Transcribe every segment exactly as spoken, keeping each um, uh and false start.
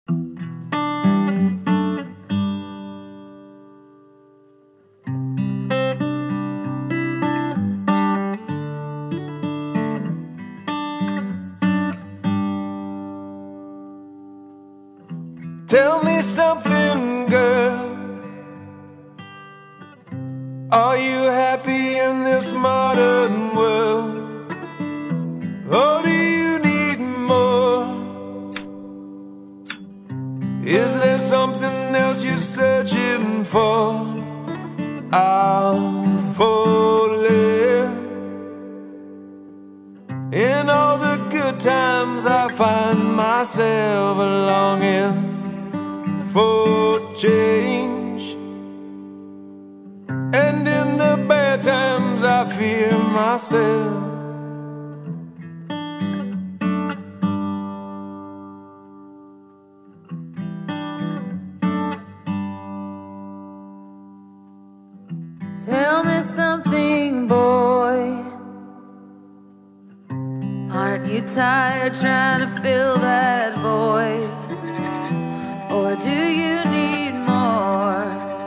Tell me something, girl. Are you happy in this modern world? Or do you need more? Is there something else you're searching for? I'm falling. In all the good times I find myself longing for change, and in the bad times I fear myself. Tell me something, boy. Aren't you tired trying to fill that void? Or do you need more?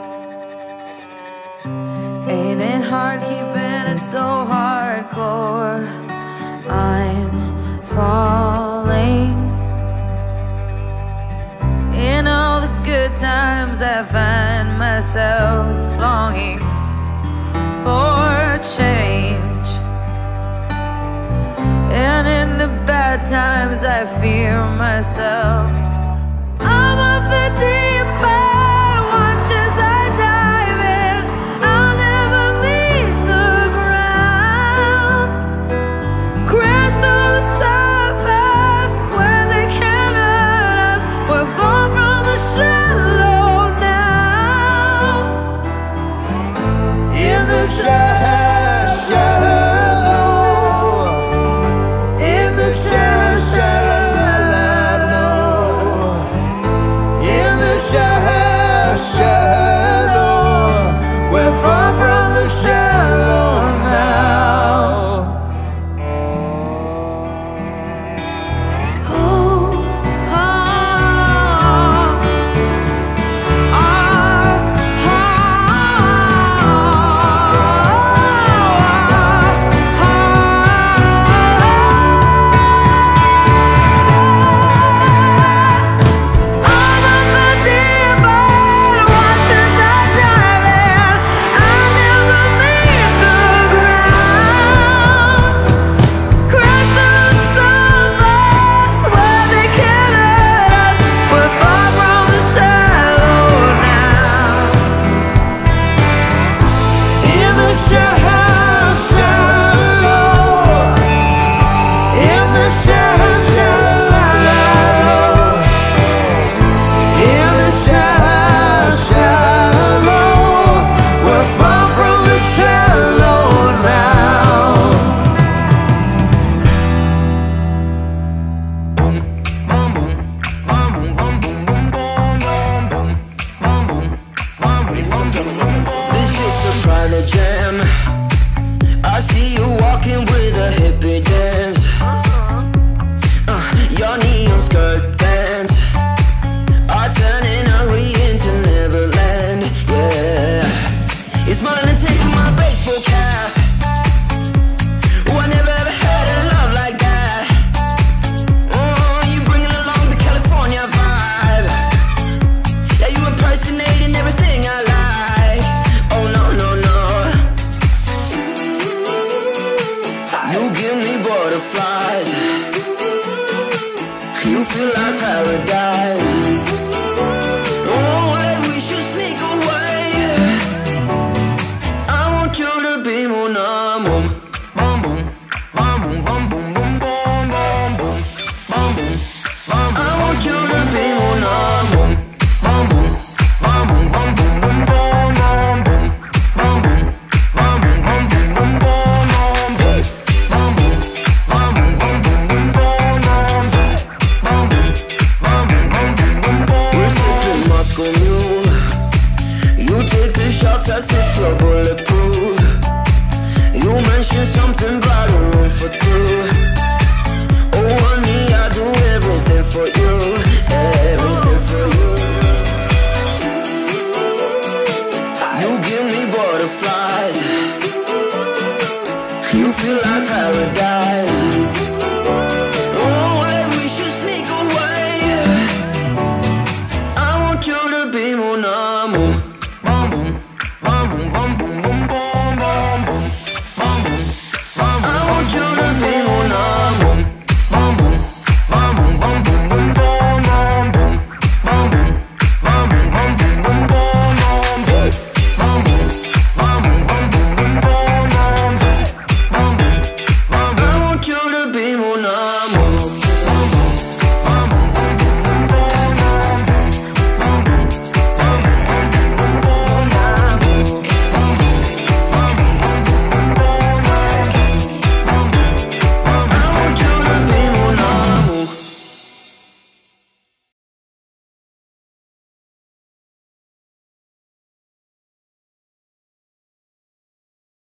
Ain't it hard keeping it so hardcore? I'm falling. In all the good times I find myself longing for change, and in the bad times I fear myself. I'm of the deep end, watch as I dive in. I'll never meet the ground. Crash through the surface where they can't hurt us. We're far from the shallow now. In the shallow, shallow, in the shallow, shallow. Shallow, we're far from the shallow now. Oh, oh, oh, You feel like paradise. Oh, wait, we should sneak away. I want you to be mon amour. Bum boom, bum boom, bum boom, boom, boom, bum boom, bum boom, bum boom. I want you to be mon amour. Bum boom, bum boom, bum boom, boom, boom, bum boom, bum boom, bum boom, bum boom, boom, boom, bum boom, bum boom, bum boom, bum boom, bum boom, bum boom, bum boom. We're sipping Moscow Mule. You take the shots as if you're bulletproof. You mentioned something about a room for two. Oh, honey, I do everything for you. Yeah.